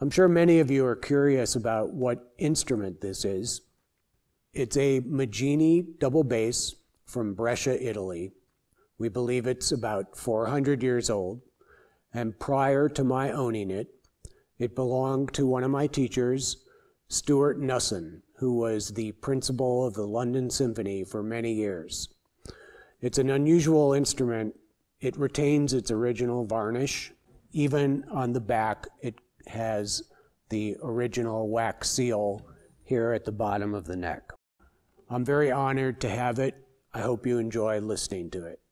I'm sure many of you are curious about what instrument this is. It's a Maggini double bass from Brescia, Italy. We believe it's about 400 years old, and prior to my owning it, it belonged to one of my teachers, Stuart Nussin, who was the principal of the London Symphony for many years. It's an unusual instrument. It retains its original varnish. Even on the back, it has the original wax seal here at the bottom of the neck. I'm very honored to have it. I hope you enjoy listening to it.